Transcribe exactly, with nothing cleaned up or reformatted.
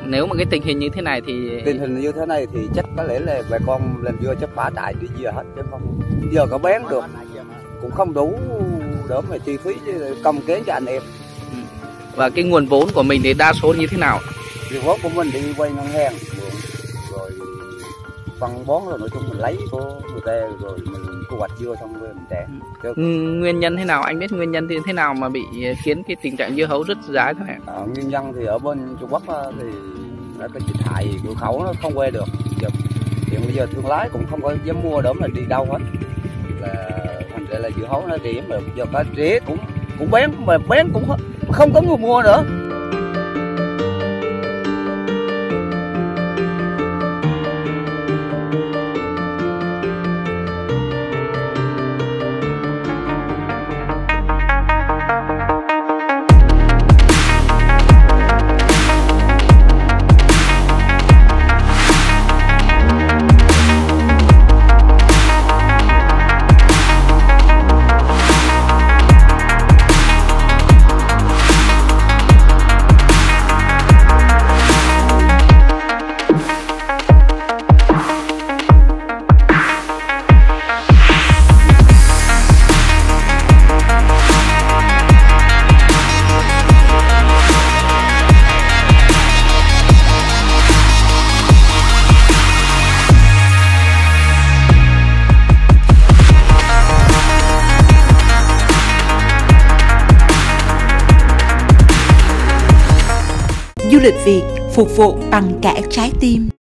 Nếu mà cái tình hình như thế này thì tình hình như thế này thì chắc có lẽ là bà con lên dưa chắc phá trại đi dưa hết, chứ không giờ có bán được cũng không đủ để mà chi phí công kén cho anh em. Và cái nguồn vốn của mình thì đa số như thế nào? Nguồn vốn của mình đi vay ngân hàng rồi phân bón, rồi nói chung mình lấy của người ta rồi mình thu hoạch dưa xong rồi mình trả. Ừ, nguyên nhân thế nào, anh biết nguyên nhân thì thế nào mà bị khiến cái tình trạng dưa hấu rớt giá thế này? À, nguyên nhân thì ở bên Trung Quốc thì nó cái dịch hại cửa khẩu nó không qua được. Giờ, hiện bây giờ thương lái cũng không có dám mua đỡ mà đi đâu hết, là thành ra là dưa hấu nó rẻ, mà giờ có rẻ cũng cũng bán, mà bán cũng không có người mua nữa. Du lịch Việt phục vụ bằng cả trái tim.